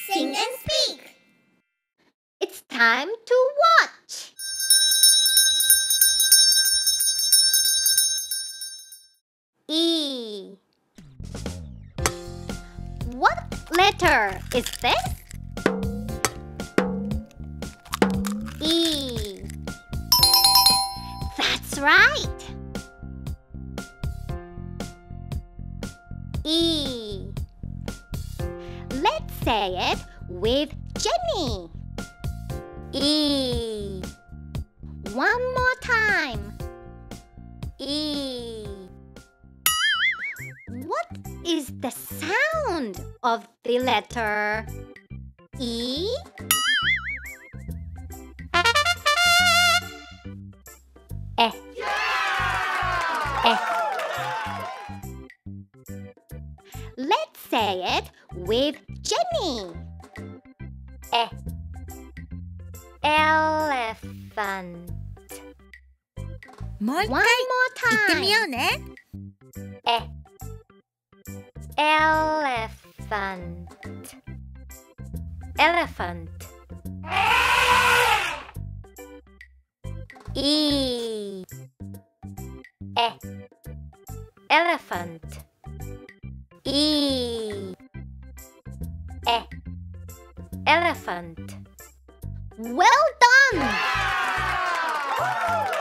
Sing and speak. It's time to watch. E. What letter is this? E. That's right. E. Let's say it with Jenny. E. One more time. E. What is the sound of the letter E? E. E. Let's say it with Jenny. E. Elephant. One more 言ってみよ time. うね。Elephant. Elephant. E. Elephant. E. Elephant. Well done!